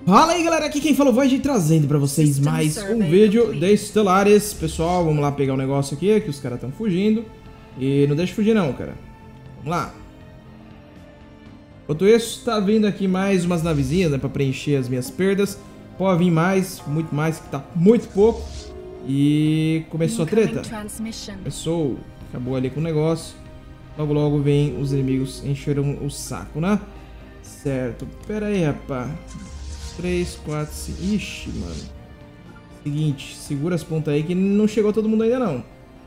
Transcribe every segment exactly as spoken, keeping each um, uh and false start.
Fala aí galera, aqui quem falou Void trazendo pra vocês mais um vídeo de Stellaris. Pessoal, vamos lá pegar o um negócio aqui, que os caras estão fugindo. E não deixa fugir não, cara. Vamos lá. Enquanto isso, tá vindo aqui mais umas navezinhas, né, pra preencher as minhas perdas. Pode vir mais, muito mais, que tá muito pouco. E começou a treta. Começou, acabou ali com o negócio. Logo logo vem os inimigos encheram o saco, né? Certo, pera aí, rapaz. três, quatro, cinco. Ixi, mano. Seguinte, segura as pontas aí que não chegou todo mundo ainda não.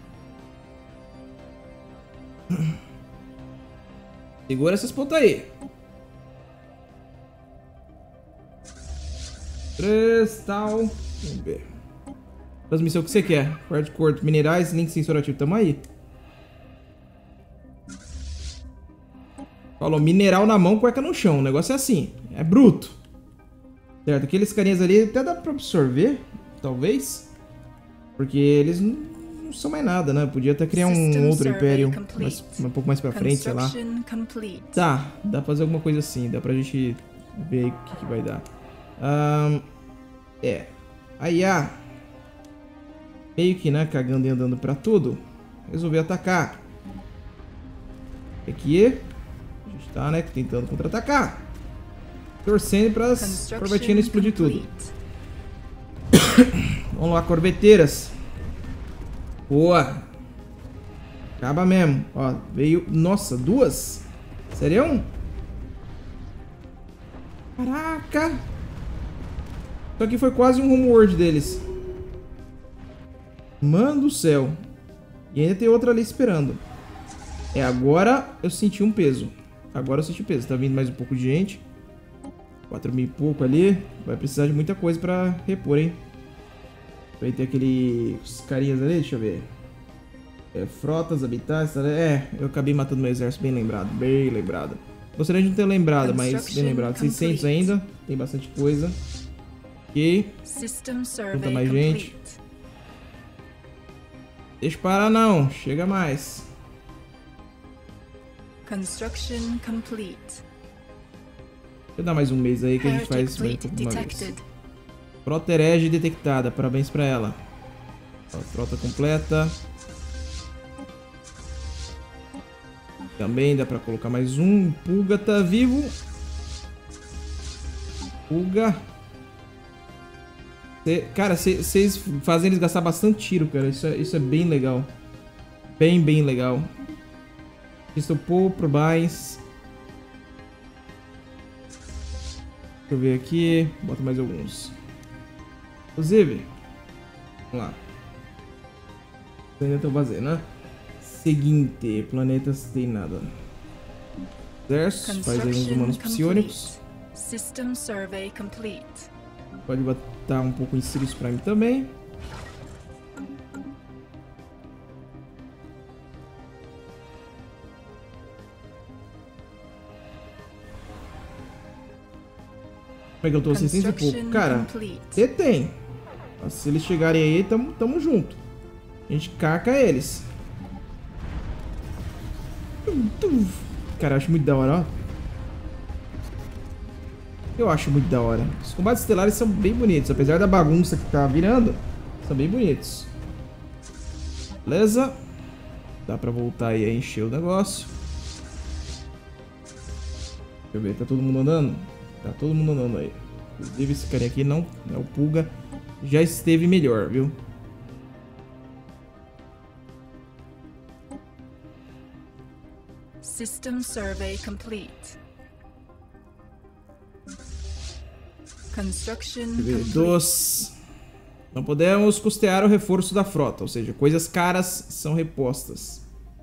Segura essas pontas aí. Três, tal. Vamos ver. Transmissão que você quer. Quarto corto, minerais, link sensorativo. Tamo aí. Falou, mineral na mão, cueca no chão. O negócio é assim. É bruto. Certo, aqueles carinhas ali até dá pra absorver, talvez. Porque eles não, não são mais nada, né? Podia até criar um outro império mais, um pouco mais pra frente, sei lá. Tá, dá pra fazer alguma coisa assim. Dá pra gente ver aí o que, que vai dar. Um, é. A I A, meio que, né, cagando e andando pra tudo, resolveu atacar. Aqui, a gente tá, né, tentando contra-atacar. Torcendo para as corvetinhas não explodir tudo. Vamos lá, corveteiras. Boa. Acaba mesmo. Ó, veio... Nossa, duas? Sério? Caraca. Isso aqui foi quase um homeworld deles. Mano do céu. E ainda tem outra ali esperando. É, agora eu senti um peso. Agora eu senti peso. Tá vindo mais um pouco de gente. quatro mil e pouco ali. Vai precisar de muita coisa pra repor, hein? Vai ter aqueles carinhas ali, deixa eu ver. É, frotas, habitats, é, eu acabei matando meu exército, bem lembrado, bem lembrado. Gostaria de não ter lembrado, mas bem lembrado. seiscentos ainda, tem bastante coisa. Ok. Junta mais gente. Deixa parar não, chega mais. Construction complete. Deixa eu dar mais um mês aí que a gente faz bem por uma vez. Frota herege detectada, parabéns pra ela. Ó, frota completa. Também dá pra colocar mais um. Pulga tá vivo. Pulga. Cê, cara, vocês fazem eles gastar bastante tiro, cara. Isso é, isso é bem legal. Bem, bem legal. Estopou por mais. Deixa eu ver aqui. Bota mais alguns. Inclusive. Vamos lá. Ainda estão vazio, né? Seguinte. Planetas tem nada. Exército. Faz aí uns humanos psionicos. System survey complete. Pode botar um pouco em Sirius Prime também. Como é que eu tô? seiscentos e pouco. Cara, você tem. Se eles chegarem aí, tamo, tamo junto. A gente caca eles. Cara, eu acho muito da hora, ó. Eu acho muito da hora. Os combates estelares são bem bonitos. Apesar da bagunça que tá virando, são bem bonitos. Beleza. Dá pra voltar aí a encher o negócio. Deixa eu ver, tá todo mundo andando? Tá todo mundo andando aí. Inclusive esse carinha aqui não, é o Pulga. Já esteve melhor, viu? System survey complete. Construction complete. Dos. Não podemos custear o reforço da frota, ou seja, coisas caras são repostas.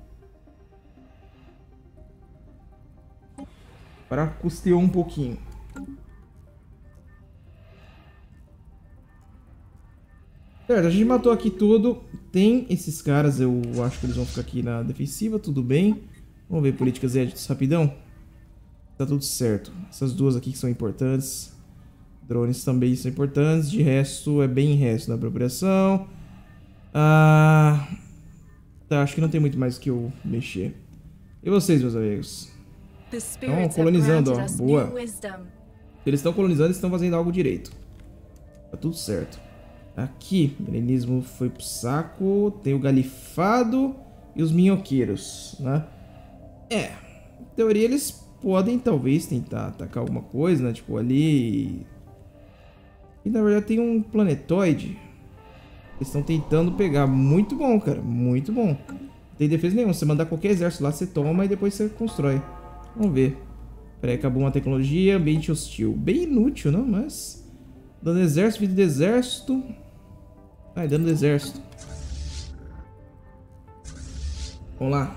Para custeou um pouquinho. Certo, a gente matou aqui tudo. Tem esses caras, eu acho que eles vão ficar aqui na defensiva, tudo bem. Vamos ver políticas edits rapidão. Tá tudo certo. Essas duas aqui que são importantes. Drones também são importantes. De resto, é bem resto da apropriação. Ah, tá, acho que não tem muito mais que eu mexer. E vocês, meus amigos? Estão colonizando, ó. Boa. Eles estão colonizando, eles estão fazendo algo direito. Tá tudo certo. Aqui, o helenismo foi pro saco. Tem o galifado e os minhoqueiros, né? É, em teoria eles podem talvez tentar atacar alguma coisa, né? Tipo ali... E na verdade tem um planetoide. Eles estão tentando pegar. Muito bom, cara. Muito bom. Não tem defesa nenhuma. Você mandar qualquer exército lá, você toma e depois você constrói. Vamos ver. Peraí, acabou uma tecnologia. Ambiente hostil. Bem inútil, não? Mas... Dano do exército, vida do exército. Ah, é dano do exército. Vamos lá.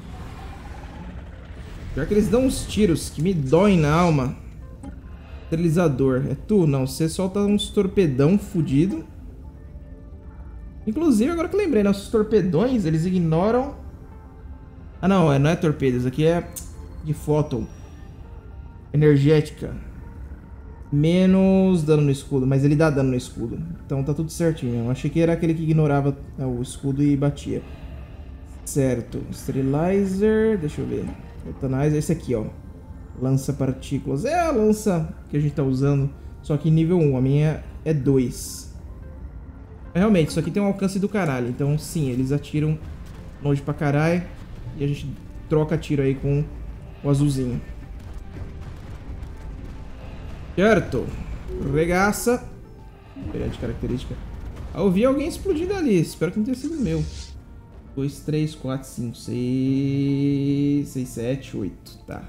Pior que eles dão uns tiros que me doem na alma. Esterilizador. É tu? Não. Você solta uns torpedão fudido. Inclusive, agora que eu lembrei, nossos torpedões, eles ignoram... Ah, não. Não é torpedo. Isso aqui é de fóton. Energética. Menos dano no escudo. Mas ele dá dano no escudo. Então tá tudo certinho. Eu achei que era aquele que ignorava o escudo e batia. Certo. Sterilizer. Deixa eu ver. Eutanizer. Esse aqui, ó. Lança partículas. É a lança que a gente tá usando. Só que nível um. A minha é dois. Realmente, isso aqui tem um alcance do caralho. Então, sim, eles atiram longe pra caralho. E a gente troca tiro aí com o azulzinho. Certo. Regaça. Diferente característica. Ah, eu vi alguém explodindo ali. Espero que não tenha sido meu. dois, três, quatro, cinco, seis, seis, sete, oito. Tá.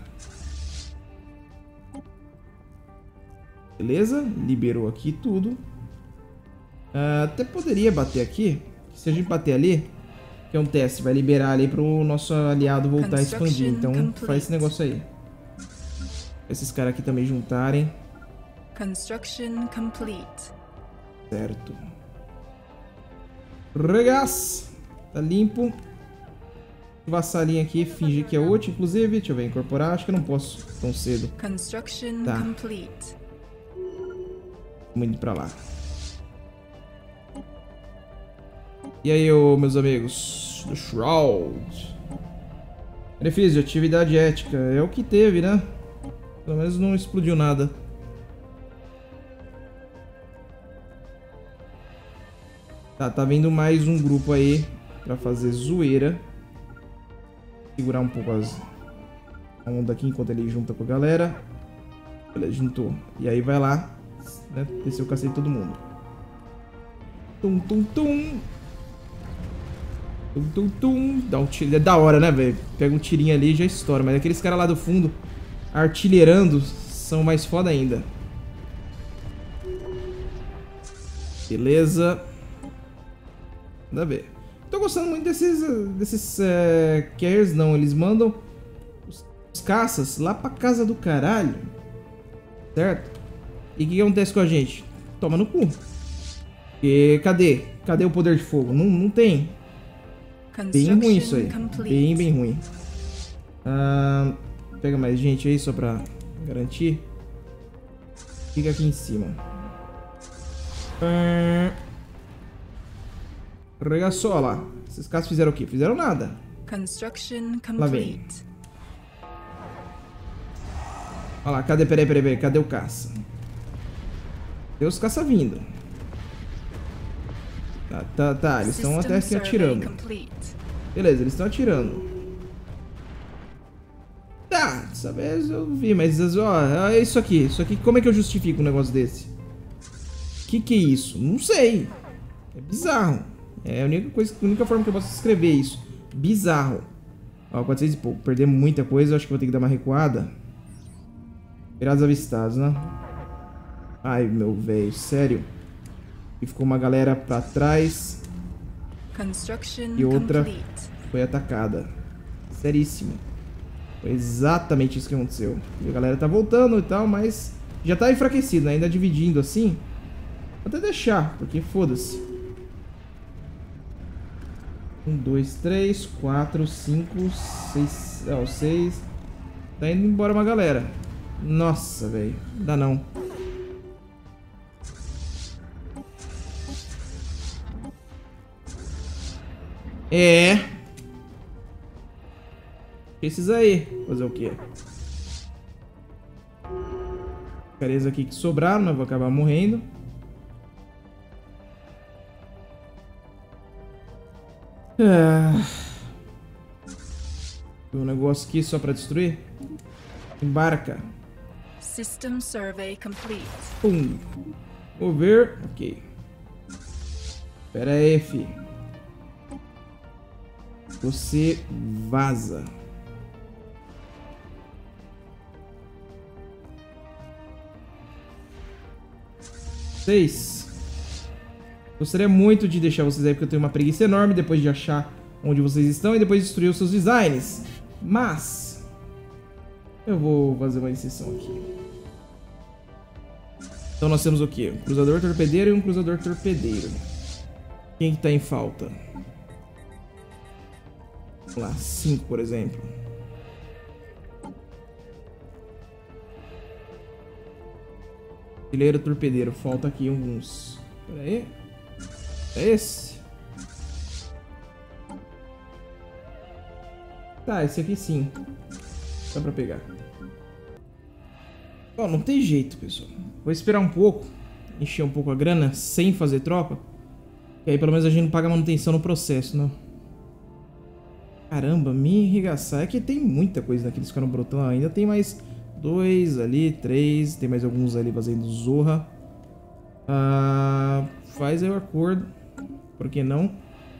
Beleza. Liberou aqui tudo. Uh, até poderia bater aqui. Se a gente bater ali, que é um teste, vai liberar ali pro nosso aliado voltar a expandir. Então faz esse negócio aí. Esses caras aqui também juntarem. Construction complete. Certo. Regaça. Tá limpo. Vassalinha aqui, fingir que é útil. Inclusive, deixa eu ver, incorporar. Acho que eu não posso tão cedo. Construction tá. complete. Vamos indo pra lá. E aí, ô, meus amigos do Shroud. Benefício de atividade ética. É o que teve, né? Pelo menos não explodiu nada. Tá, tá vindo mais um grupo aí pra fazer zoeira. Segurar um pouco as... a onda aqui enquanto ele junta com a galera. Beleza, juntou. E aí vai lá, né? Descer o cacete de todo mundo. Tum, tum, tum. Tum, tum, tum. Dá um tiro. É da hora, né, velho? Pega um tirinho ali e já estoura. Mas aqueles caras lá do fundo, artilheirando, são mais foda ainda. Beleza. Manda ver. Tô gostando muito desses, desses é, carriers, não. Eles mandam os, os caças lá pra casa do caralho. Certo? E o que, que acontece com a gente? Toma no cu. E cadê? Cadê o poder de fogo? Não, não tem. Bem ruim isso aí. Bem, bem ruim. Ah, pega mais gente aí só pra garantir. Fica aqui em cima. Ah, regaçou, olha lá. Esses caras fizeram o quê? Fizeram nada. Lá vem. Olha lá, cadê? Peraí, peraí, peraí. Cadê o caça? Cadê os caça vindo? Tá, tá, tá. Eles estão até aqui atirando. Beleza, eles estão atirando. Tá, dessa vez eu vi, mas ó, é isso aqui. Isso aqui, como é que eu justifico um negócio desse? Que que é isso? Não sei. É bizarro. É a única coisa, a única forma que eu posso escrever isso. Bizarro. Ó, quatrocentos e pouco. Perder muita coisa, eu acho que vou ter que dar uma recuada. Piratas avistados, né? Ai, meu velho, sério. E ficou uma galera pra trás. E outra foi atacada. Seríssimo. Foi exatamente isso que aconteceu. E a galera tá voltando e tal, mas já tá enfraquecido, né? Ainda dividindo assim. Vou até deixar, porque foda-se. Um, dois, três, quatro, cinco, seis. É, o seis. Tá indo embora uma galera. Nossa, velho. Não dá não. É. Esses aí. Fazer o quê? Caras aqui que sobraram, mas vou acabar morrendo. Ah. Tem um negócio aqui só pra destruir. Embarca. System survey complete. Pum. Vou ver. Ok. Pera aí, fi. Você vaza. Seis. Gostaria muito de deixar vocês aí, porque eu tenho uma preguiça enorme depois de achar onde vocês estão e depois destruir os seus designs. Mas eu vou fazer uma exceção aqui. Então nós temos o quê? Um cruzador torpedeiro e um cruzador torpedeiro. Quem que tá em falta? Vamos lá, cinco, por exemplo. Artilheiro torpedeiro, falta aqui alguns. Pera aí. É esse? Tá, esse aqui sim. Dá pra pegar. Ó, não tem jeito, pessoal. Vou esperar um pouco, encher um pouco a grana sem fazer troca. E aí pelo menos a gente não paga manutenção no processo, não. Caramba, me enrigaçar. É que tem muita coisa naqueles que ficaram brotando ainda. Tem mais dois ali, três. Tem mais alguns ali fazendo zorra. Ah, faz aí o acordo. Por que não?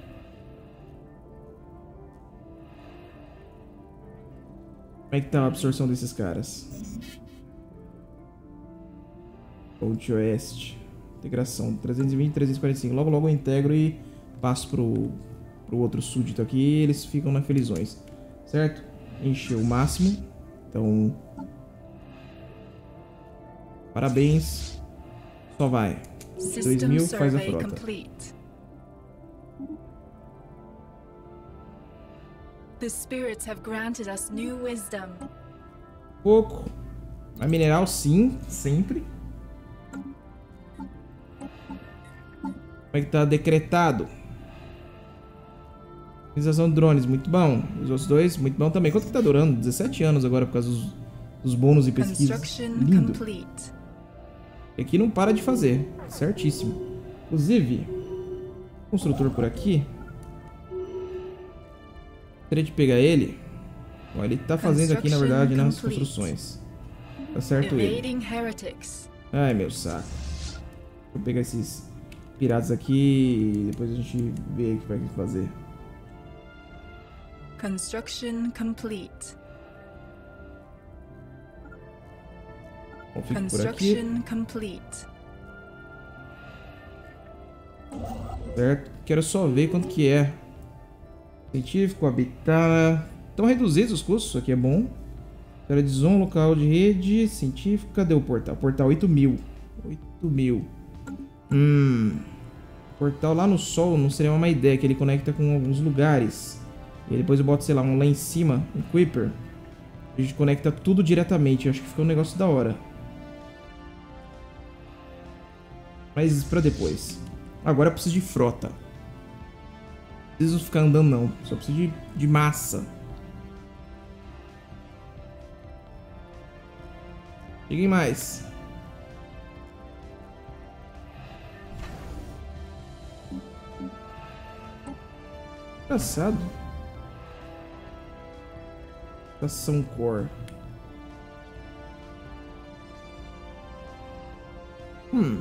Como é que tá a absorção desses caras? Ponte Oeste. Integração. trezentos e vinte, trezentos e quarenta e cinco. Logo, logo eu integro e passo pro, pro outro súdito aqui. E eles ficam na felizões. Certo? Encheu o máximo. Então... parabéns. Só vai. dois mil, faz a frota. Complete. The spirits have granted us new wisdom. Pouco. A mineral sim, sempre. Como é que tá decretado? Organização de drones, muito bom. Os outros dois, muito bom também. Quanto que tá durando? dezessete anos agora por causa dos, dos bônus e pesquisas. Lindo. E aqui não para de fazer. Certíssimo. Inclusive, construtor por aqui. Gostaria de pegar ele. Ó, ele tá fazendo aqui, na verdade, nas construções. Tá certo ele. Ai, meu saco. Vou pegar esses piratas aqui e depois a gente vê o que vai fazer. Construction complete. Bom, fico por aqui. Complete. Certo. Quero só ver quanto que é. Científico, habitat. Estão reduzidos os custos, isso aqui é bom. Era de zona local de rede científica. Cadê o portal? Portal oito mil. oito mil. Hum. Portal lá no sol não seria uma má ideia, que ele conecta com alguns lugares. E depois eu boto, sei lá, um lá em cima, um Creeper. A gente conecta tudo diretamente. Eu acho que ficou um negócio da hora. Mas isso pra depois. Agora eu preciso de frota. Não preciso ficar andando não. Só preciso de, de massa. Cheguem mais. Engraçado. Estação Core. Hum.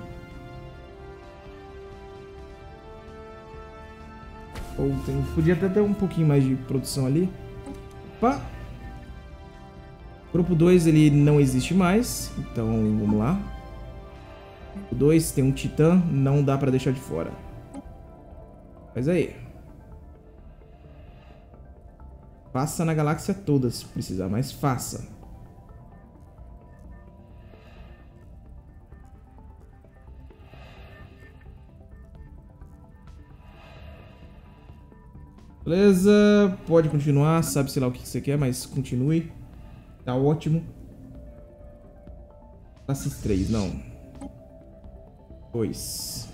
Ou tem, podia até ter um pouquinho mais de produção ali. Opa. Grupo dois ele não existe mais. Então vamos lá. O dois tem um titã. Não dá pra deixar de fora. Mas aí. Faça na galáxia toda se precisar, mas faça. Beleza, pode continuar, sabe-se lá o que você quer, mas continue. Tá ótimo. Classes três, não. dois.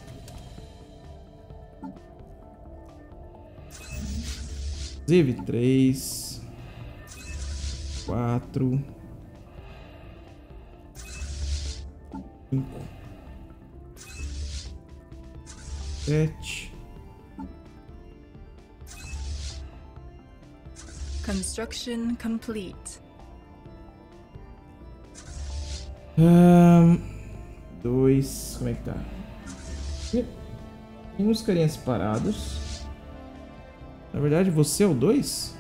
Inclusive, três. quatro. cinco. sete. Construction complete. Um, dois. Como é que tá? Tem uns carinhas parados. Na verdade, você é o dois?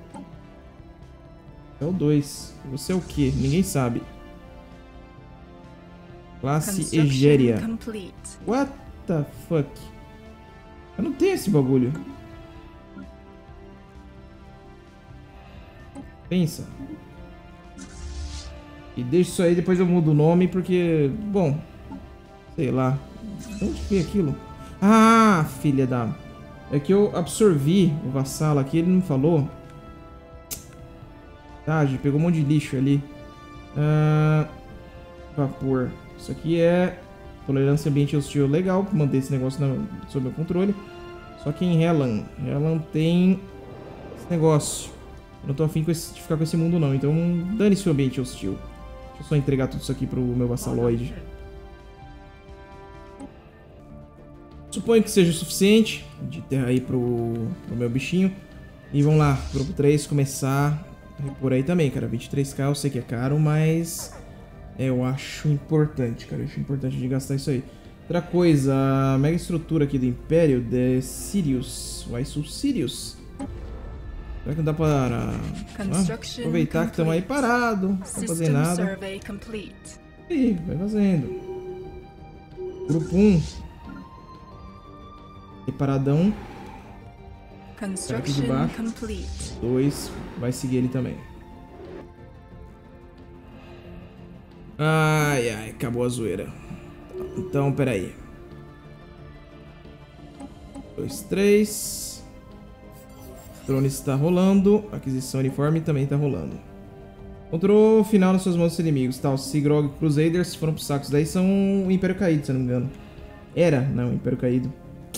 É o dois. Você é o quê? Ninguém sabe. Classe Egéria. What the fuck? Eu não tenho esse bagulho. Pensa. E deixa isso aí, depois eu mudo o nome, porque... Bom... Sei lá. Onde foi aquilo? Ah, filha da... É que eu absorvi o vassalo aqui, ele não falou. Tá, a gente pegou um monte de lixo ali. Ah, vapor. Isso aqui é... Tolerância ambiente hostil. Legal, manter esse negócio na... sob meu controle. Só que em Hellan... Hellan tem... Esse negócio. Eu não tô afim com esse, de ficar com esse mundo não, então dane-se o ambiente hostil. Deixa eu só entregar tudo isso aqui pro meu vassaloide. Suponho que seja o suficiente de terra aí pro, pro meu bichinho. E vamos lá, grupo três, começar a repor aí também, cara. vinte e três k eu sei que é caro, mas eu acho importante, cara. Eu acho importante de gastar isso aí. Outra coisa, a mega estrutura aqui do Império de Sirius. Why so Sirius? Será que não dá para ah, aproveitar que estamos aí parados, não estamos fazendo nada. Ih, vai fazendo. Grupo um. Separadão. Aqui de baixo. dois. Vai seguir ele também. Ai, ai, acabou a zoeira. Então, peraí. dois, três. Drone está rolando. Aquisição uniforme também está rolando. Controle final nas suas mãos dos inimigos. Tá, os Seagrog Crusaders foram pro saco. Isso daí são o Império Caído, se eu não me engano. Era, não, o Império Caído.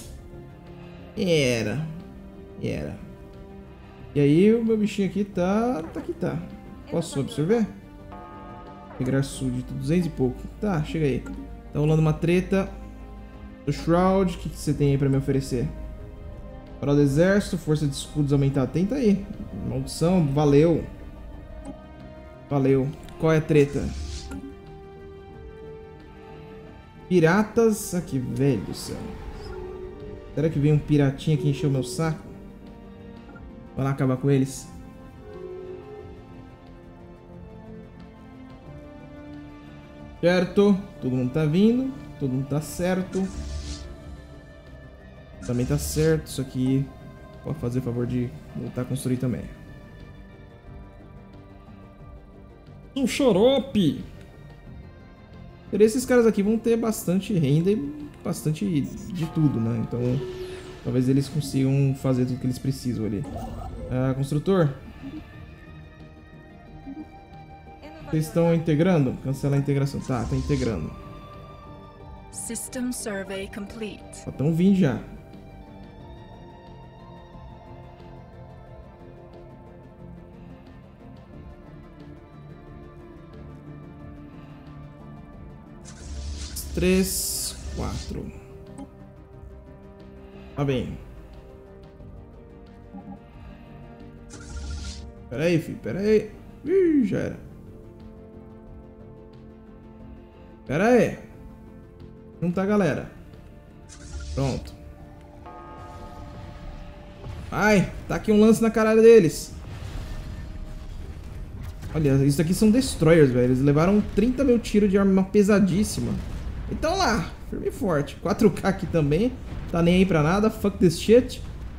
Era. Era. E aí o meu bichinho aqui tá... Tá que tá. Posso absorver? Pegar súdito, duzentos e pouco. Tá, chega aí. Tá rolando uma treta. Do Shroud, o que, que você tem aí pra me oferecer? Para o exército, força de escudos aumentar. Tenta aí. Maldição, valeu. Valeu. Qual é a treta? Piratas. Aqui, velho do céu. Será que vem um piratinha que encheu meu saco? Vai lá acabar com eles. Certo. Todo mundo tá vindo. Todo mundo tá certo. Também tá certo. Isso aqui pode fazer o favor de voltar a construir também. Um xarope! Esses caras aqui vão ter bastante renda e bastante de tudo, né? Então talvez eles consigam fazer tudo que eles precisam ali. Ah, construtor. Vocês estão integrando? Cancela a integração. Tá, tá integrando. System survey complete. Só estão vindo já. Três, quatro. Tá bem. Pera aí, filho. Pera aí. Ih, já era. Pera aí. Junta a galera. Pronto. Ai, tá aqui um lance na cara deles. Olha, isso aqui são destroyers, velho. Eles levaram trinta mil tiros de arma pesadíssima. Então lá, firme e forte. quatro K aqui também. Tá nem aí pra nada. Fuck this shit.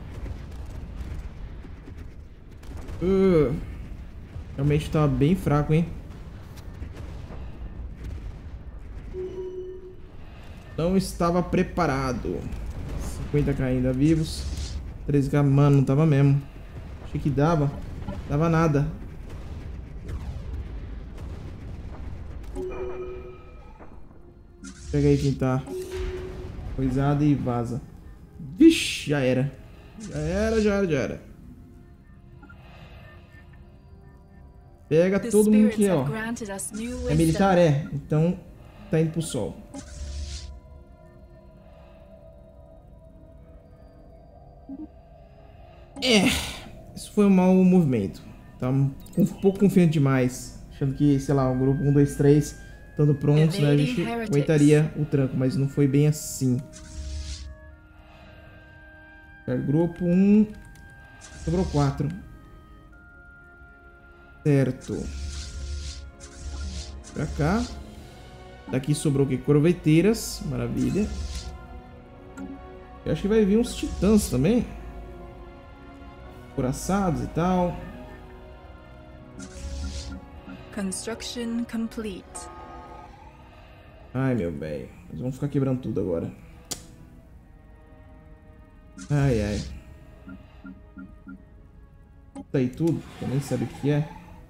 Uh, realmente tava bem fraco, hein? Não estava preparado. cinquenta K ainda vivos. treze K, mano, não tava mesmo. Achei que dava. Dava nada. Pega aí quem tá. Coisada e vaza. Vixe, já era. Já era, já era, já era. Pega todo mundo que é, ó. É militar, é. Então, tá indo pro sol. É, isso foi um mau movimento. Tá um, um pouco confiante demais. Achando que, sei lá, o grupo um, dois, três, estando prontos, né, a gente aguentaria o tranco, mas não foi bem assim. Grupo um, sobrou quatro. Certo. Pra cá. Daqui sobrou o que? Corveteiras. Maravilha. Eu acho que vai vir uns titãs também. Coraçados e tal. Construction complete. Ai, meu velho. Nós vamos ficar quebrando tudo agora. Ai, ai. Tá aí tudo. Eu nem sabe o que é.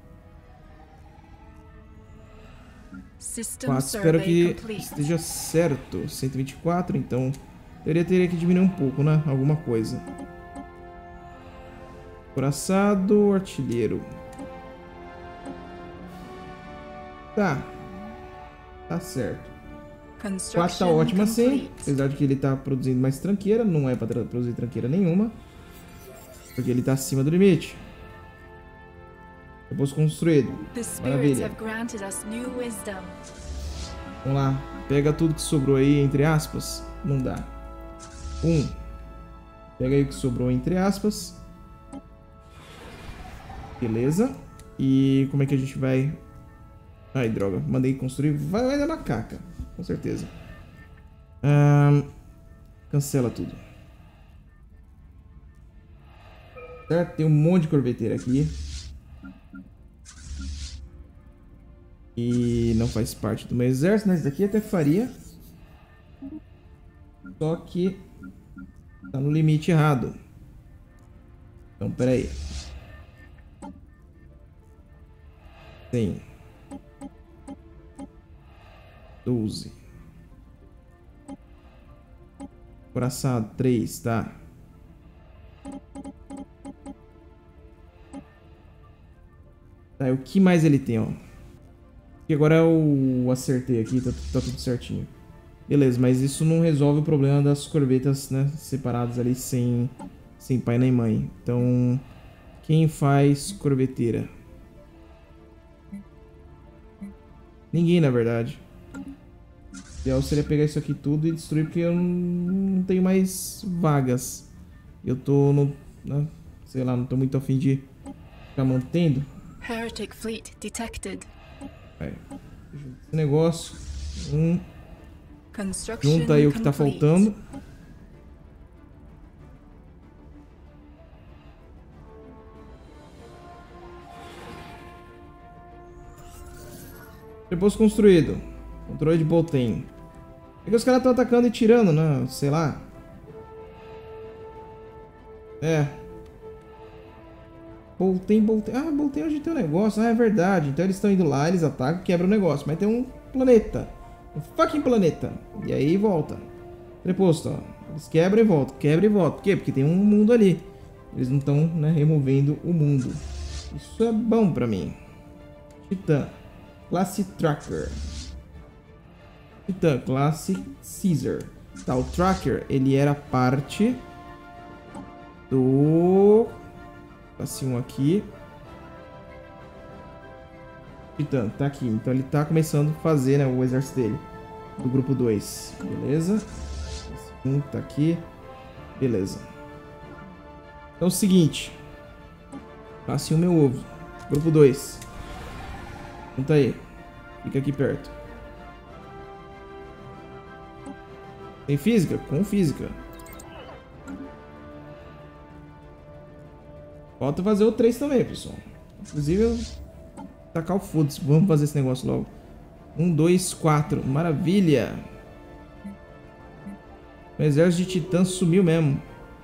System Ah, espero que complete. esteja certo. cento e vinte e quatro, então... Teria, teria que diminuir um pouco, né? Alguma coisa. Coraçado, artilheiro. Tá. Tá certo. quatro tá ótimo assim. Apesar de que ele tá produzindo mais tranqueira. Não é pra produzir tranqueira nenhuma. Porque ele tá acima do limite. Depois construído. Maravilha. Vamos lá. Pega tudo que sobrou aí, entre aspas. Não dá. Um. Pega aí o que sobrou, entre aspas. Beleza. E como é que a gente vai... Ai, droga. Mandei construir. Vai, vai dar macaca. Com certeza. Um, cancela tudo. Certo? Tem um monte de corveteira aqui. E não faz parte do meu exército, mas daqui até faria. Só que tá no limite errado. Então, peraí. Tem doze. Coraçado, três, tá. Tá, e o que mais ele tem, ó? E agora eu acertei aqui, tá, tá tudo certinho. Beleza, mas isso não resolve o problema das corvetas, né, separadas ali sem, sem pai nem mãe. Então, quem faz corveteira? Ninguém, na verdade. O ideal seria pegar isso aqui tudo e destruir, porque eu não, não tenho mais vagas. Eu tô no... Né, sei lá, não tô muito afim de ficar mantendo. Heretic fleet detected. Aí, esse negócio. Um. Construction Junta aí o que tá complete. faltando. Depois construído. Controle de Bolten. É que os caras estão atacando e tirando, né? Sei lá. É. Bolten, Bolten. Ah, Bolten hoje tem um negócio. Ah, é verdade. Então eles estão indo lá, eles atacam, quebram o negócio. Mas tem um planeta. Um fucking planeta. E aí volta. Preposto, ó. Eles quebram e voltam. Quebram e voltam. Por quê? Porque tem um mundo ali. Eles não estão, né, removendo o mundo. Isso é bom pra mim. Titã. Classe Tracker. Titã. Classe Caesar. Tá, o Tracker, ele era parte do... Classe um aqui. Titã, tá aqui. Então ele tá começando a fazer, né, o exército dele. Do grupo dois. Beleza. Classe um tá aqui. Beleza. Então é o seguinte. Classe um, meu ovo. Grupo dois. Junta aí. Fica aqui perto. Tem física? Com física. Falta fazer o três também, pessoal. Inclusive, eu... tacar o foda-se. Vamos fazer esse negócio logo. um, dois, quatro. Maravilha. O exército de titãs sumiu mesmo.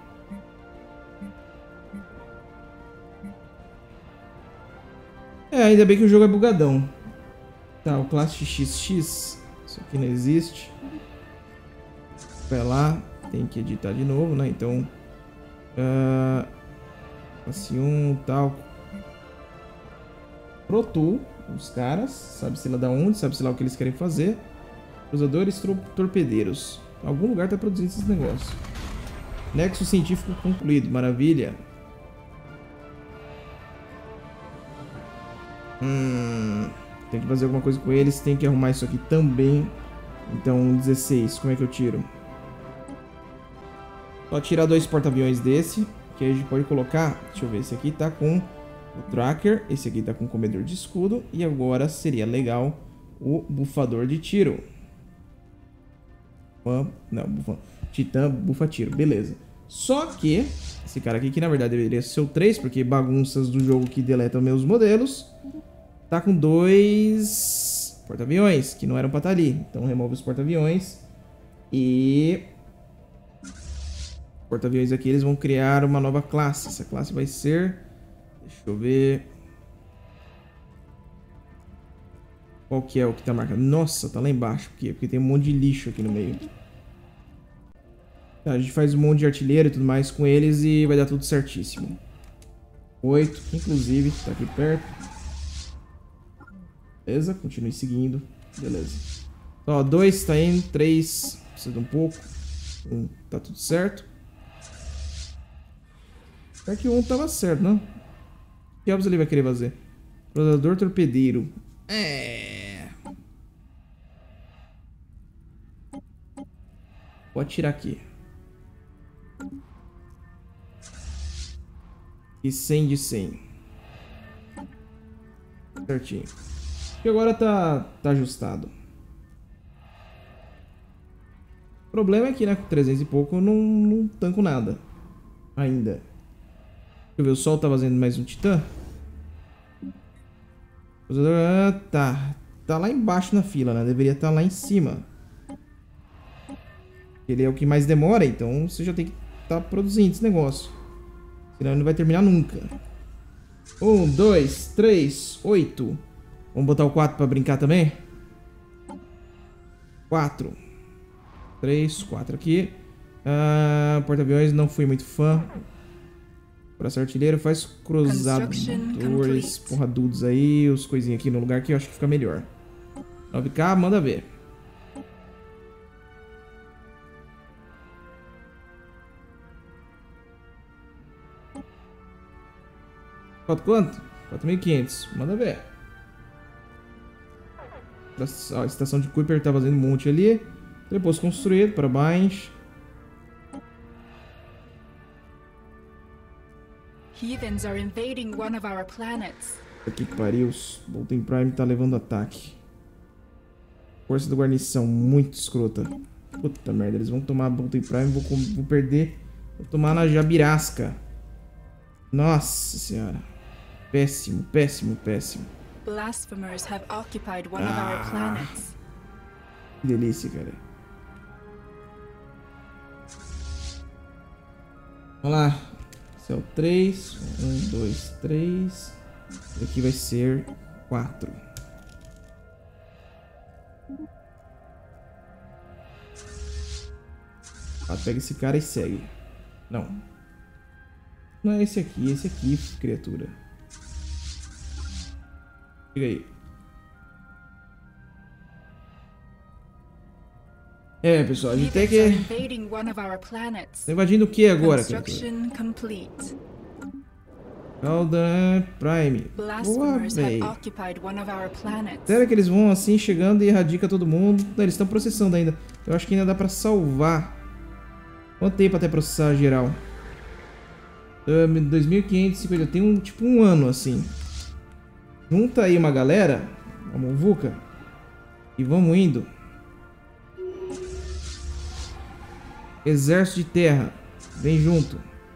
É, ainda bem que o jogo é bugadão. Tá, o classe X X. Isso aqui não existe. Vai lá. Tem que editar de novo, né? Então... Uh, classe um, tal. Pro Tool. Os caras. Sabe-se lá da onde. Sabe-se lá o que eles querem fazer. Cruzadores torpedeiros. Algum lugar tá produzindo esses negócios. Nexo científico concluído. Maravilha. Hum, tem que fazer alguma coisa com eles. Tem que arrumar isso aqui também. Então, dezesseis. Como é que eu tiro? Só tirar dois porta-aviões desse. Que aí a gente pode colocar. Deixa eu ver. Esse aqui tá com o tracker. Esse aqui tá com o comedor de escudo. E agora seria legal o bufador de tiro. Não, bufa. Titã bufa tiro. Beleza. Só que esse cara aqui, que na verdade deveria ser o três, porque bagunças do jogo que deletam meus modelos, tá com dois porta-aviões, que não eram pra estar ali. Então remove os porta-aviões. E... porta-aviões aqui, eles vão criar uma nova classe. Essa classe vai ser... deixa eu ver... qual que é o que tá marcado? Nossa, tá lá embaixo. Por quê? Porque tem um monte de lixo aqui no meio. Tá, a gente faz um monte de artilheiro e tudo mais com eles e vai dar tudo certíssimo. oito, inclusive, tá aqui perto. Beleza, continue seguindo. Beleza. Então, ó, dois tá indo, três precisa de um pouco. um tá tudo certo. Será que o um tava certo, não? Que diabos ele vai querer fazer? Cruzador torpedeiro. É. Pode tirar aqui. E cem de cem. Certinho. E agora tá, tá ajustado. O problema é que, né, com trezentos e pouco eu não, não tanco nada. Ainda. Deixa eu ver, o sol tá fazendo mais um titã. Ah, tá. Tá lá embaixo na fila, né? Deveria estar lá em cima. Ele é o que mais demora, então você já tem que estar produzindo esse negócio. Senão ele não vai terminar nunca. Um, dois, três, oito. Vamos botar o quatro pra brincar também? quatro. três, quatro aqui. Ah, porta-aviões, não fui muito fã. Braço artilheiro, faz cruzadores, porradudos aí, os coisinhas aqui no lugar que eu acho que fica melhor. nove K, manda ver. Falta quanto? quatro mil e quinhentos, manda ver. Ó, a estação de Kuiper tá fazendo um monte ali. Depois construído, parabéns. Heathens are invading one of our planets. Aqui que pariu, Bolton Prime tá levando ataque. Força da guarnição, muito escrota. Puta merda, eles vão tomar Bolton Prime, vou, vou perder. Vou tomar na Jabirasca. Nossa senhora. Péssimo, péssimo, péssimo. Blasphemers have occupied one ah, of our planets. Que delícia, cara. Vamos lá. Esse é o três. um, dois, três. E aqui vai ser quatro. Ah, pega esse cara e segue. Não. Não é esse aqui, esse aqui, criatura. Chega aí. É, pessoal, a gente tem que... Tá invadindo o que agora, criatura? Caldan Prime. Boa, véi. Sério que eles vão assim, chegando e erradica todo mundo? Não, eles estão processando ainda. Eu acho que ainda dá pra salvar. Quanto tempo até processar geral? Um, dois mil quinhentos e cinquenta. Tem um, tipo um ano assim. Junta aí uma galera. A Muvuca. E vamos indo. Exército de terra. Vem junto.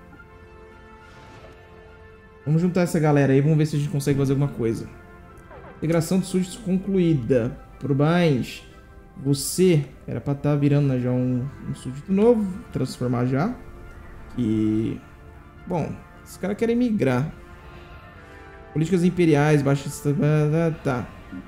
Vamos juntar essa galera aí. Vamos ver se a gente consegue fazer alguma coisa. Integração de súditos concluída. Parabéns. Você era pra estar virando já um, um súdito novo. Transformar já. E... bom, esses caras querem migrar. Políticas imperiais, baixistas... Tá.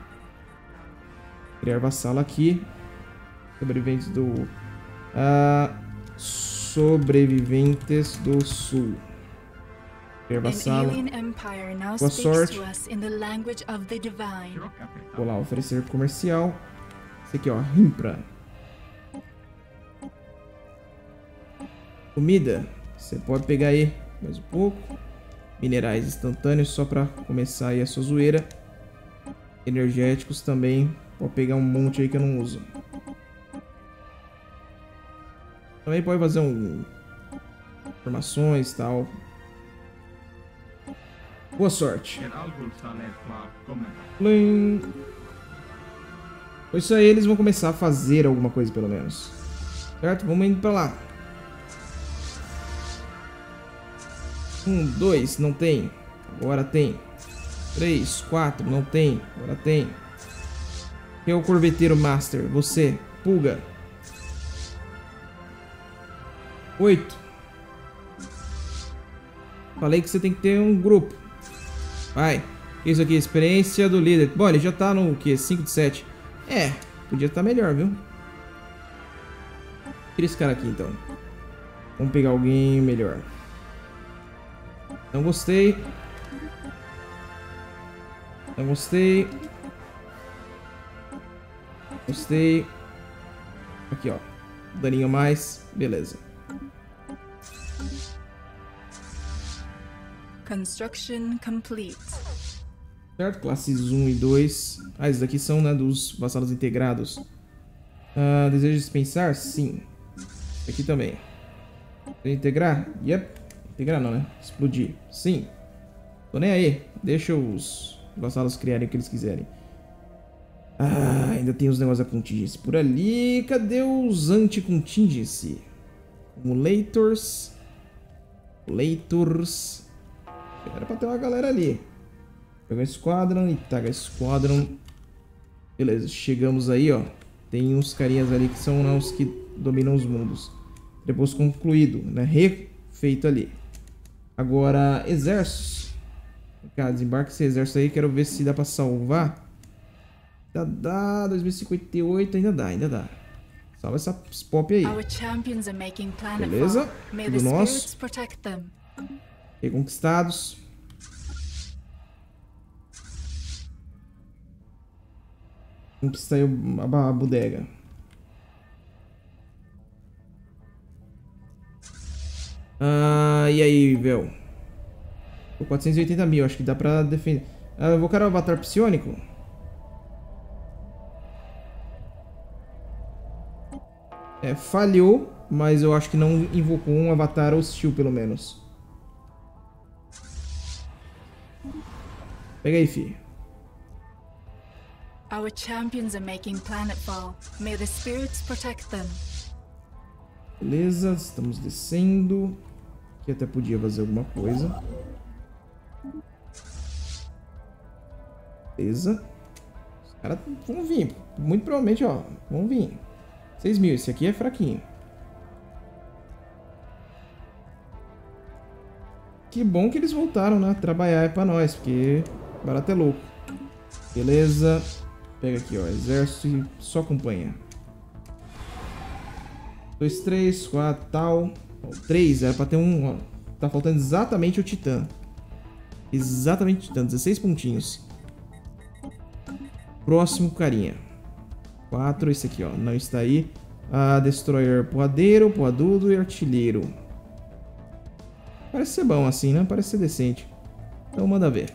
Criar vassalo aqui. Sobreviventes do... Uh, sobreviventes do sul. Criar vassalo. Boa sorte. Vou lá, oferecer comercial. Esse aqui, ó. Rimpra. Comida. Você pode pegar aí mais um pouco. Minerais instantâneos só pra começar aí a sua zoeira. Energéticos também. Pode pegar um monte aí que eu não uso. Também pode fazer um... informações e tal. Boa sorte. Plim. Com isso aí eles vão começar a fazer alguma coisa pelo menos. Certo? Vamos indo pra lá. Um, dois, não tem. Agora tem. Três, quatro, não tem. Agora tem. Quem é o corveteiro master? Você. Pulga. Oito. Falei que você tem que ter um grupo. Vai. Isso aqui, experiência do líder. Bom, ele já tá no quê? cinco de sete. É, podia estar melhor, viu? Tira esse cara aqui, então. Vamos pegar alguém melhor. Não gostei. Não gostei. Gostei. Aqui, ó. Daninho a mais. Beleza. Construction complete. Certo? Classes um e dois. Ah, esses daqui são, né, dos vassalos integrados. Ah, desejo dispensar? Sim. Aqui também. Integrar? Yep. Integrar não, né? Explodir. Sim. Tô nem aí. Deixa os vassalos criarem o que eles quiserem. Ah, ainda tem os negócios da contingência por ali. Cadê os anti-contingência? Emulators. Emulators. Era pra ter uma galera ali. Pega Squadron, Itaga Squadron. Beleza, chegamos aí, ó. Tem uns carinhas ali que são, né, os que dominam os mundos. Depois concluído, né? Refeito ali. Agora, exércitos. Cara, desembarque esse exército aí. Quero ver se dá pra salvar. Ainda dá. dois mil e cinquenta e oito, ainda dá, ainda dá. Salva essa pop aí. Beleza, tudo nosso. Reconquistados. Conquistar a bodega. Ah, e aí, velho? quatrocentos e oitenta mil, acho que dá pra defender. Ah, eu vou querer o avatar psionico. É, falhou, mas eu acho que não invocou um avatar hostil, pelo menos. Pega aí, fi. Our champions are making planetfall. May the spirits protect them. Beleza, estamos descendo. Aqui até podia fazer alguma coisa. Beleza. Os caras vão vir. Muito provavelmente, ó. Vão vir. seis mil. Esse aqui é fraquinho. Que bom que eles voltaram, né? Trabalhar pra nós, porque barato é louco. Beleza. Pega aqui, ó. Exército e só acompanha. dois, três, quatro, tal. três, era pra ter um, ó. Tá faltando exatamente o Titã. Exatamente o Titã. dezesseis pontinhos. Próximo carinha. quatro, esse aqui, ó. Não está aí. Ah, Destroyer, porradeiro, porradudo e artilheiro. Parece ser bom assim, né? Parece ser decente. Então manda ver.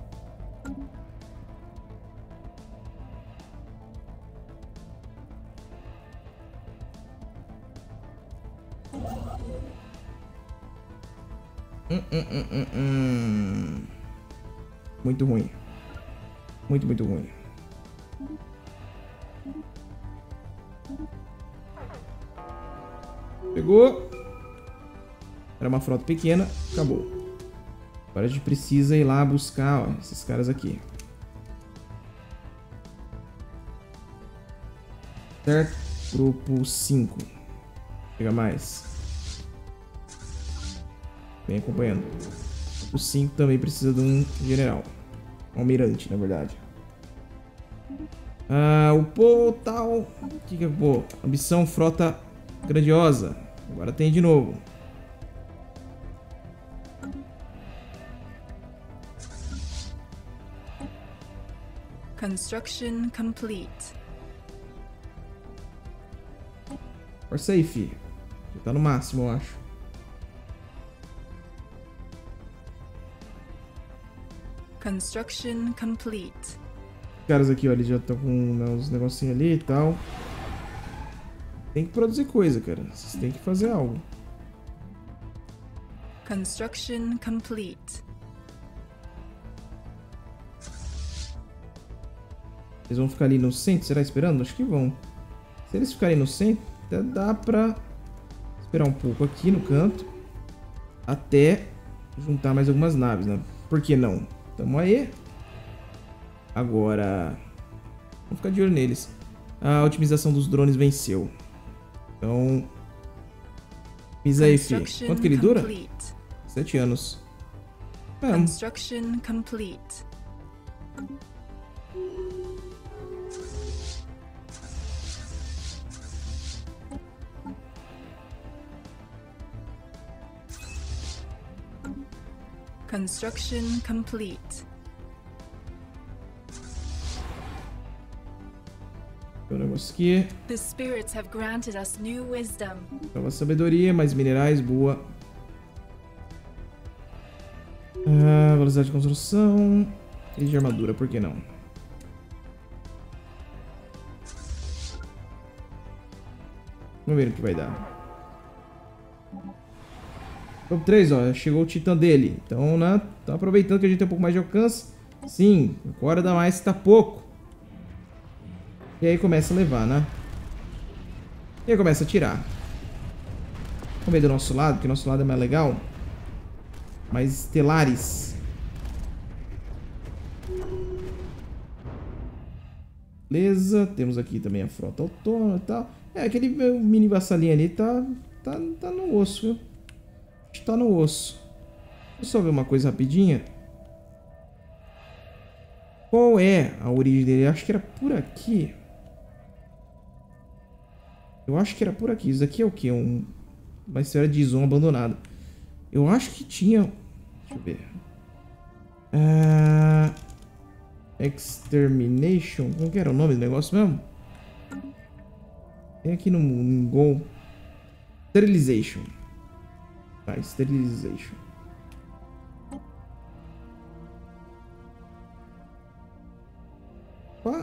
Hum, hum, hum, hum, hum. Muito ruim. Muito, muito ruim. Pegou. Era uma frota pequena. Acabou. Agora a gente precisa ir lá buscar, ó, esses caras aqui. Certo? Grupo cinco. Pega mais. Vem acompanhando. O cinco também precisa de um general. Um almirante, na verdade. Ah, o pô, tal. O que que é pô? Ambição, frota grandiosa. Agora tem de novo. Construction complete. Força aí, fi. Já tá no máximo, eu acho. Construction complete. Os caras aqui, ó, eles já estão com, né, uns negocinhos ali e tal. Tem que produzir coisa, cara. Vocês têm que fazer algo. Construction complete. Eles vão ficar ali no centro, será esperando? Acho que vão. Se eles ficarem no centro, até dá pra esperar um pouco aqui no canto. Até juntar mais algumas naves, né? Por que não? Tamo aí. Agora, vamos ficar de olho neles. A otimização dos drones venceu. Então, misa aí, fi. Quanto que ele dura? Sete anos. É. Construction complete. Construction complete. Tem um negócio aqui. The spirits have granted us new wisdom. Nova sabedoria, mais minerais, boa. Ah, velocidade de construção. E de armadura, por que não? Vamos ver o que vai dar. Top três, ó, chegou o titã dele. Então, né, tá aproveitando que a gente tem um pouco mais de alcance. Sim, agora dá mais, tá pouco. E aí começa a levar, né? E aí começa a tirar. Vamos ver do nosso lado, porque o nosso lado é mais legal. Mais estelares. Beleza, temos aqui também a frota autônoma e tal. É, aquele mini vassalinho ali tá, tá, tá no osso, viu? Tá no osso. Deixa eu só ver uma coisa rapidinha. Qual é a origem dele? Eu acho que era por aqui. Eu acho que era por aqui. Isso aqui é o quê? Um... uma esfera de Izon abandonada. Eu acho que tinha... Deixa eu ver. Uh... Extermination. Como que era o nome do negócio mesmo? Tem aqui no, no Gol. Sterilization. Tá, Sterilization. Opa.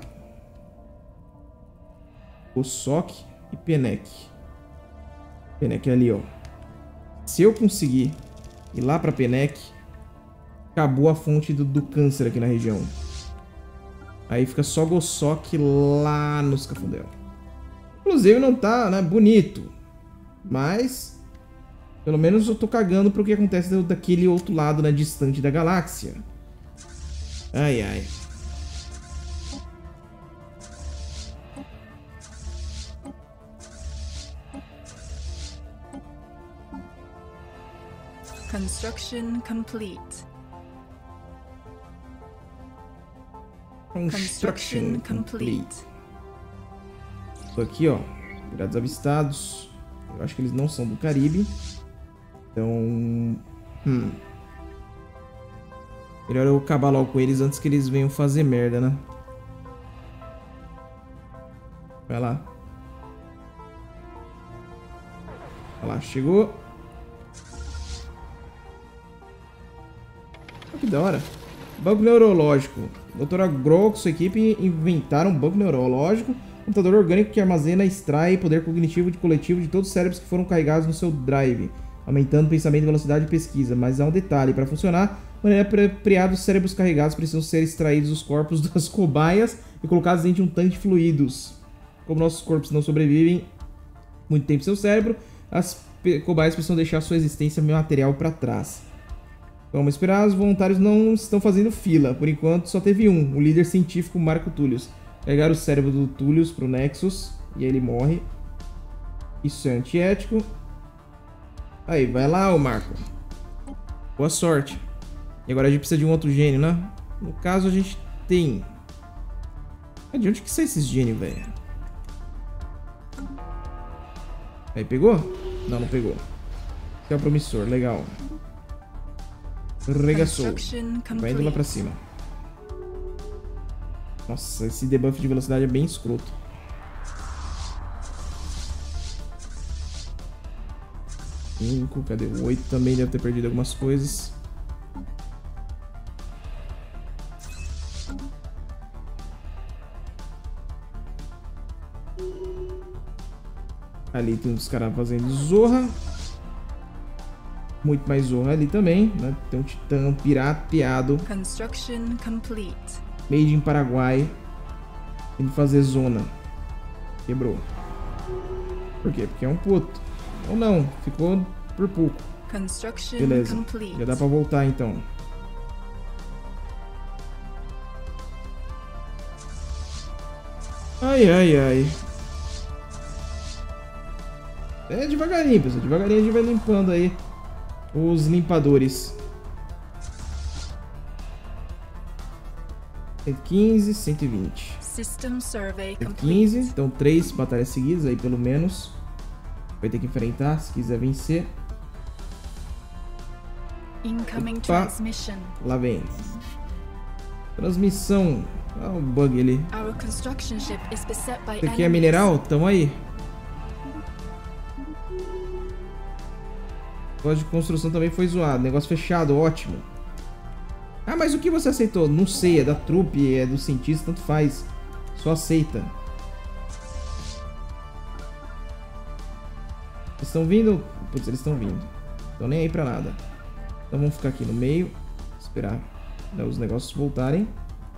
Osok e Penek. Penek é ali, ó. Se eu conseguir ir lá pra Penek, acabou a fonte do, do câncer aqui na região. Aí fica só Gossok lá no Scafundel. Inclusive não tá, né, bonito. Mas pelo menos eu tô cagando pro que acontece daquele outro lado, né, distante da galáxia. Ai, ai. Construction complete. Construction complete. Tô aqui, ó. Piratas avistados. Eu acho que eles não são do Caribe. Então... Hum. Melhor eu acabar logo com eles antes que eles venham fazer merda, né? Vai lá. Vai lá, chegou. Oh, que da hora. Banco neurológico. doutora Grohl e sua equipe inventaram um banco neurológico, computador orgânico que armazena e extrai poder cognitivo de coletivo de todos os cérebros que foram carregados no seu drive, aumentando pensamento, velocidade e pesquisa. Mas há um detalhe: para funcionar, de maneira apropriada, os cérebros carregados precisam ser extraídos dos corpos das cobaias e colocados dentro de um tanque de fluidos. Como nossos corpos não sobrevivem muito tempo em seu cérebro, as cobaias precisam deixar sua existência material para trás. Vamos esperar, os voluntários não estão fazendo fila. Por enquanto só teve um, o líder científico Marco Tullius. Carregaram o cérebro do Tullius pro Nexus e ele morre. Isso é antiético. Aí, vai lá, ô Marco. Boa sorte. E agora a gente precisa de um outro gênio, né? No caso a gente tem... De onde que sai esses gênios, velho? Aí, pegou? Não, não pegou. Esse é o promissor, legal. Regaçou. Vai indo lá pra cima. Nossa, esse debuff de velocidade é bem escroto. cinco, cadê o oito? Também deve ter perdido algumas coisas. Ali tem uns caras fazendo zorra. Muito mais zorra ali também, né? Tem um titã pirateado. Construction complete. Made in Paraguai. Indo fazer zona. Quebrou. Por quê? Porque é um puto. Ou não, ficou por pouco. Construction Beleza, complete. já dá pra voltar então. Ai, ai, ai. É devagarinho, pessoal. Devagarinho a gente vai limpando aí os limpadores. cento e quinze, cento e vinte. System survey cento e complete. quinze, então três batalhas seguidas aí pelo menos. Vai ter que enfrentar se quiser vencer. Incoming Opa. transmission. Lá vem. Transmissão. Ah, o bug ali. Our construction ship is beset by Isso aqui é enemies. mineral? Tamo aí. O código de construção também foi zoado. Negócio fechado, ótimo. Ah, mas o que você aceitou? Não sei, é da trupe, é do cientista, tanto faz. Só aceita. Eles estão vindo? Putz, eles estão vindo. Estão nem aí pra nada. Então vamos ficar aqui no meio. Esperar, né, os negócios voltarem.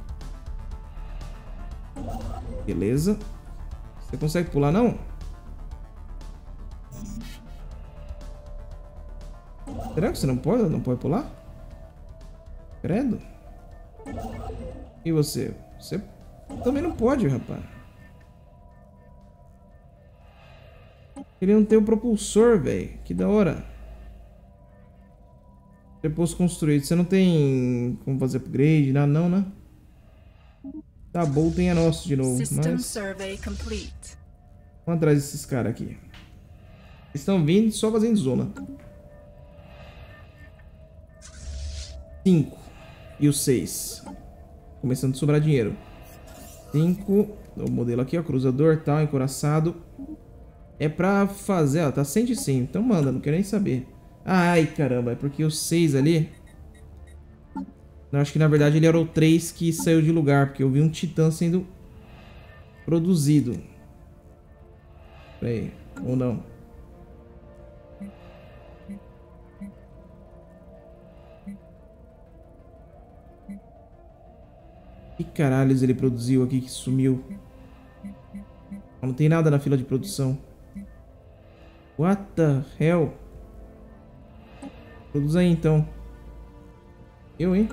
Beleza. Você consegue pular, não? Será que você não pode? Não pode pular? Credo. E você? Você também não pode, rapaz. Ele não tem o propulsor, velho. Que da hora. Depois construído. Você não tem como fazer upgrade, nada não, né? Tá bom, tem a nosso de novo. System Mas survey complete. vamos atrás desses caras aqui. Eles estão vindo só fazendo zona. cinco. E o seis. Começando a sobrar dinheiro. cinco. O modelo aqui, ó. Cruzador, tal, encoraçado. É pra fazer, ó. Tá cento e cem. Então manda, não quero nem saber. Ai, caramba. É porque o seis ali... Eu acho que na verdade ele era o três que saiu de lugar. Porque eu vi um titã sendo produzido. Pera aí. Ou não. Que caralhos ele produziu aqui que sumiu? Não tem nada na fila de produção. What the hell? Produz aí então. Eu, hein?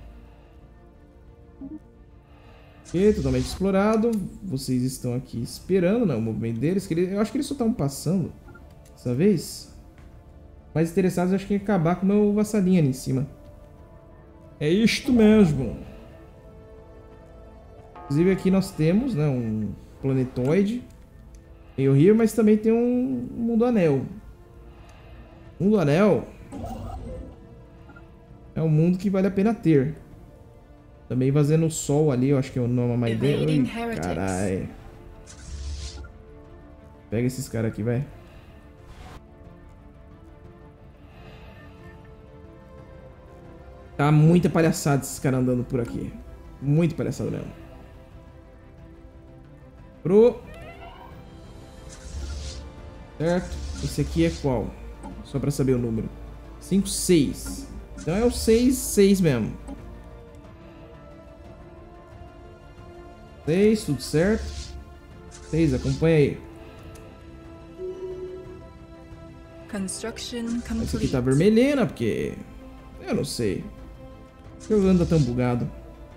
Ok, totalmente explorado. Vocês estão aqui esperando, né, o movimento deles. Que ele, eu acho que eles só estavam passando dessa vez. Mais interessados, eu acho que em acabar com o meu vassalinho ali em cima. É isto mesmo. Inclusive aqui nós temos, né, um planetoide meio horrível, mas também tem um mundo anel. Mundo anel é um mundo que vale a pena ter. Também fazendo o sol ali, eu acho que é o nome mais dele. Caralho. Pega esses caras aqui, vai. Tá muita palhaçada esses caras andando por aqui. Muito palhaçada mesmo. Pro. Certo. Esse aqui é qual? Só pra saber o número. cinco, seis. Então é o seis, seis mesmo. seis, tudo certo. seis, acompanha aí. Construction Esse aqui complete. tá vermelhena, porque... Eu não sei. Por que anda tão bugado?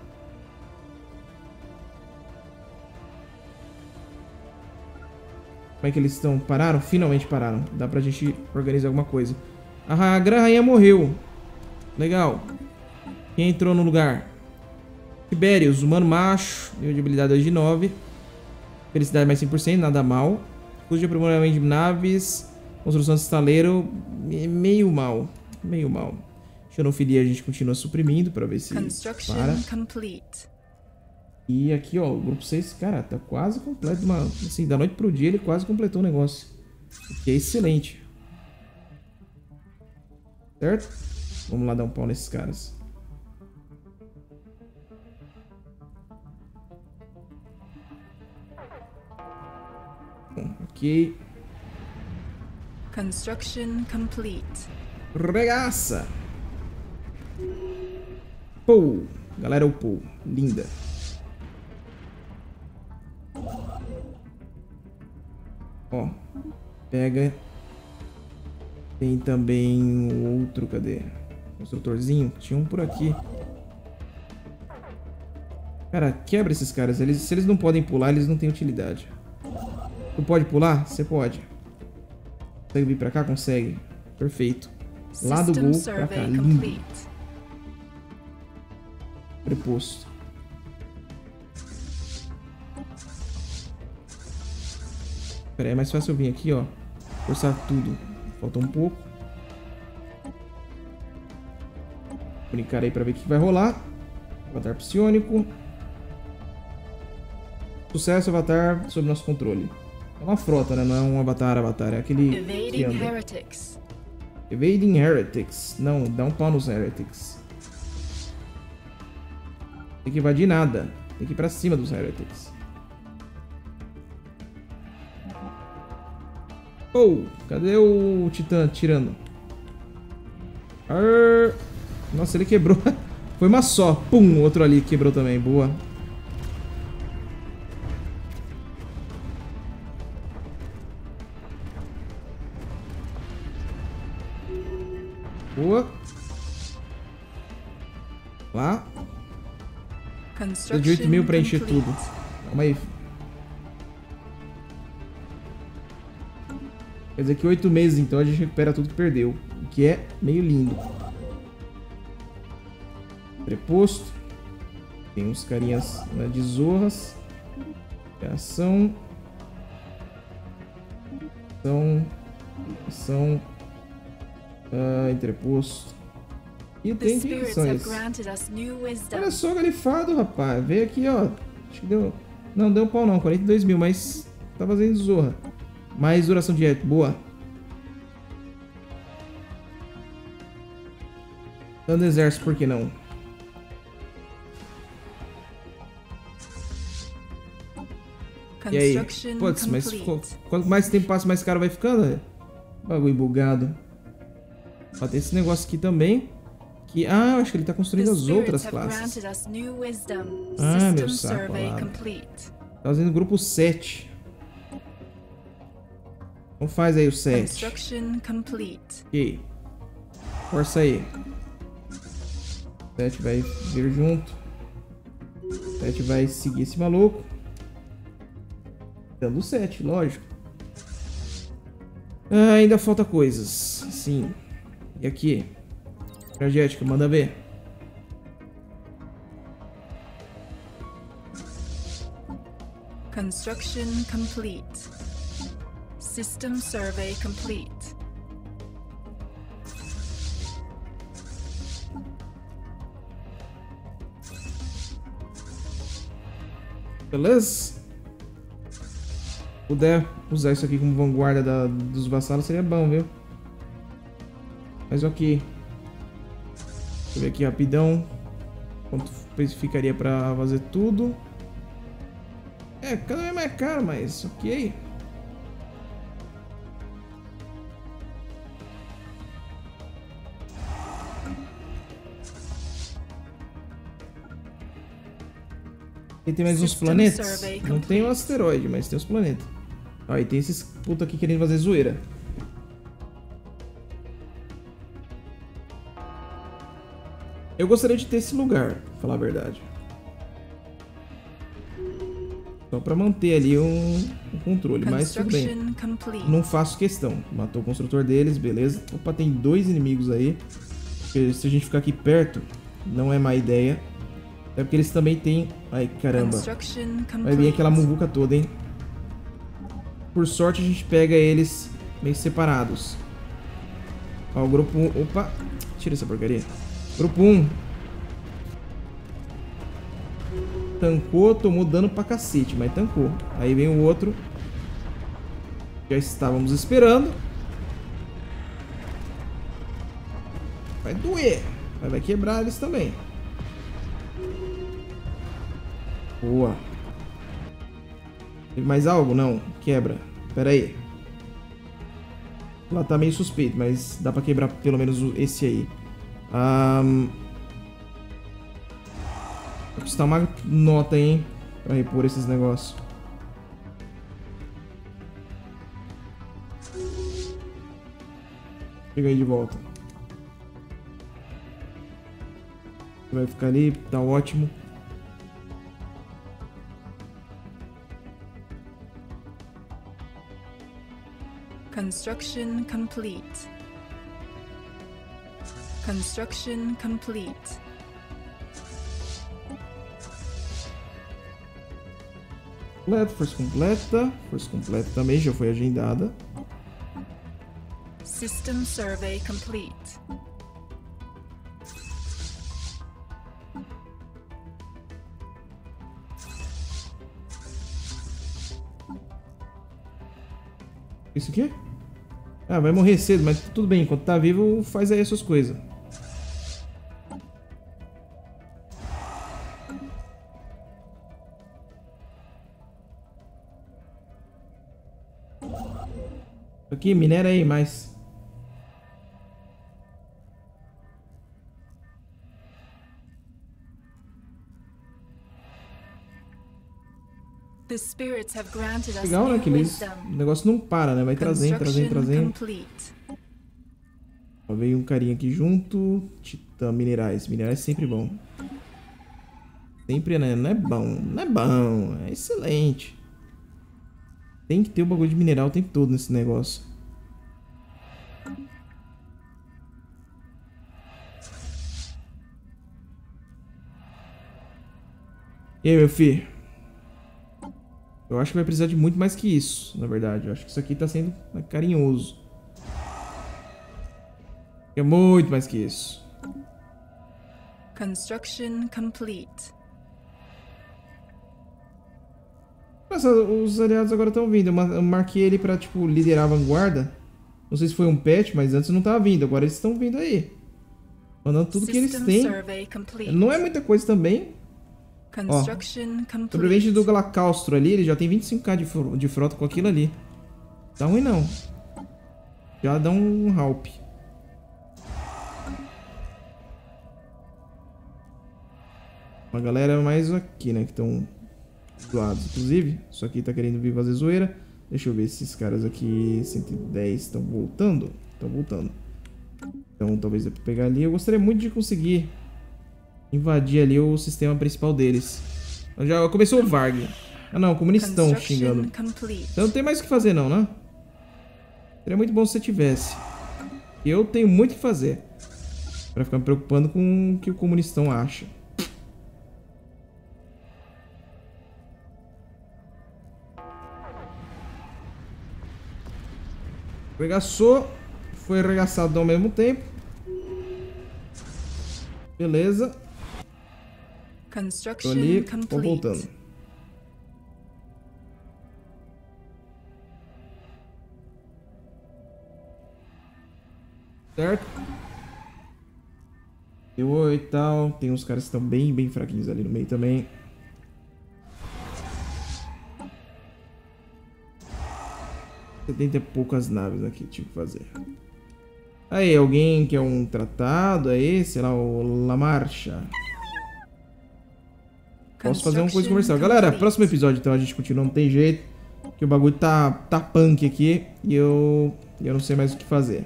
Como é que eles estão? Pararam? Finalmente pararam. Dá pra gente organizar alguma coisa. A Gran-Rainha morreu. Legal. Quem entrou no lugar? Tiberius, humano macho. Nível de habilidade dois de nove. Felicidade mais cem por cento, nada mal. Custo de aprimoramento de naves. Construção de estaleiro. Meio mal. Meio mal. Xenofilia a gente continua suprimindo pra ver se Construction para. complete. E aqui, ó, o grupo seis, cara, tá quase completo. Uma, assim, da noite pro dia ele quase completou o negócio. O que é excelente. Certo? Vamos lá dar um pau nesses caras. Bom, ok. Construction complete. Regaça! Pou! Galera, o Pou. Linda. Ó. Pega. Tem também um outro. Cadê? Construtorzinho. Tinha um por aqui. Cara, quebra esses caras. Eles, se eles não podem pular, eles não têm utilidade. Tu pode pular? Você pode. Consegue vir pra cá? Consegue. Perfeito. Lá do gol pra cá. Lindo. Preposto. Pera aí, é mais fácil eu vir aqui, ó. Forçar tudo. Falta um pouco. Vou brincar aí pra ver o que vai rolar. Avatar psionico. Sucesso, avatar sob nosso controle. É uma frota, né? Não é um avatar, avatar. É aquele que anda. Heretics. Evading Heretics. Não, dá um pau nos Heretics. Tem que invadir nada. Tem que ir pra cima dos Heretics. Oh, cadê o Titã tirando? Arr. Nossa, ele quebrou. Foi uma só. Pum, outro ali quebrou também. Boa. Boa. Lá. Precisa de oito mil pra encher tudo. Calma aí. Quer dizer que oito meses, então, a gente recupera tudo que perdeu. O que é meio lindo. Preposto. Tem uns carinhas, né, de zorras. Ação. Ação. Ação. Ah, entreposto. E tem ficções. Olha só o galifado, rapaz. Veio aqui, ó. Acho que deu... Não, deu um pau não. quarenta e dois mil, mas tá fazendo zorra. Mais duração de éter. Boa. Dando exército, por que não? E aí? Putz, mas quanto mais tempo passa, mais caro vai ficando, né? Bagulho bugado. Ó, tem esse negócio aqui também. Que, ah, eu acho que ele tá construindo as outras classes. Ah, meu saco. Tá fazendo grupo sete. Então faz aí o sete. Ok. Força aí. sete vai vir junto. sete vai seguir esse maluco. Dando sete, lógico. Ah, ainda falta coisas. Sim. E aqui? Energética, manda ver. Construction complete. System survey complete. Beleza? Se puder usar isso aqui como vanguarda da, dos vassalos seria bom, viu? Mas ok. Deixa eu ver aqui rapidão. Quanto ficaria pra fazer tudo? É, cada vez mais caro, mas ok. E tem mais uns planetas? Não tem um asteroide, mas tem os planetas. Ó, e tem esses puta aqui querendo fazer zoeira. Eu gostaria de ter esse lugar, pra falar a verdade. Só pra manter ali um, um controle, mas tudo bem. Não faço questão. Matou o construtor deles, beleza. Opa, tem dois inimigos aí. Porque se a gente ficar aqui perto, não é má ideia. É porque eles também têm... Ai, caramba. Vai vir aquela muvuca toda, hein? Por sorte, a gente pega eles meio separados. Ó, o grupo um... Opa! Tira essa porcaria. Grupo um. Tancou, tomou dano pra cacete, mas tancou. Aí vem o outro. Já estávamos esperando. Vai doer. Mas vai quebrar eles também. Boa. Teve mais algo? Não. Quebra. Pera aí. Lá tá meio suspeito, mas dá pra quebrar pelo menos esse aí. Um... Vai custar uma nota, hein? Pra repor esses negócios. Pega aí de volta. Vai ficar ali, tá ótimo. Construction complete. Construction complete. Completa, força completa. Força completa também já foi agendada. System survey complete. Isso aqui? Ah, vai morrer cedo, mas tudo bem. Enquanto tá vivo, faz aí as suas coisas. Aqui, minera aí mais. The spirits have granted us Legal, né? new Que eles... wisdom. o negócio não para, né? Vai trazendo, trazendo, Construction trazendo. complete. Ó, veio um carinha aqui junto. Titã, minerais. Minerais sempre bom. Sempre, né? Não é bom. Não é bom. É excelente. Tem que ter o bagulho de mineral o tempo todo nesse negócio. E aí, meu filho? Eu acho que vai precisar de muito mais que isso, na verdade. Eu acho que isso aqui tá sendo carinhoso. É muito mais que isso. Construction complete. Nossa, os aliados agora estão vindo. Eu marquei ele pra, tipo, liderar a vanguarda. Não sei se foi um patch, mas antes não tava vindo. Agora eles estão vindo aí. Mandando tudo que eles têm. Não é muita coisa também. Ó, sobrevivente do Galacastro ali, ele já tem vinte e cinco k de, fro de frota com aquilo ali. Tá ruim não. Já dá um halp. Uma galera mais aqui, né, que estão zoados. Inclusive, isso aqui tá querendo vir fazer zoeira. Deixa eu ver se esses caras aqui, cento e dez, estão voltando. Estão voltando. Então talvez dê pra pegar ali. Eu gostaria muito de conseguir invadir ali o sistema principal deles. Já começou o Varg. Ah não, comunistão xingando. Então não tem mais o que fazer não, né? Seria muito bom se você tivesse. Eu tenho muito o que fazer. Pra ficar me preocupando com o que o comunistão acha. Arregaçou. Foi arregaçado ao mesmo tempo. Beleza. Tô ali, tô voltando. Certo? Deu e tal. Tem uns caras que estão bem, bem fraquinhos ali no meio também. setenta e poucas naves aqui, tive que fazer. Aí, alguém quer um tratado aí? Sei lá, o La Marcha. Posso fazer uma coisa comercial. Galera, próximo episódio, então, a gente continua, não tem jeito. Que o bagulho tá, tá punk aqui. E eu, eu não sei mais o que fazer.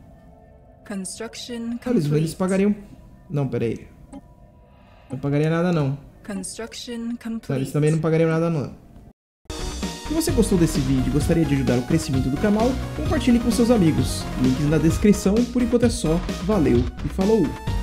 Ah, eles, eles pagariam... Não, pera aí. Não pagaria nada, não. Não, eles também não pagariam nada, não. Se você gostou desse vídeo e gostaria de ajudar o crescimento do canal, compartilhe com seus amigos. Links na descrição. Por enquanto é só. Valeu e falou!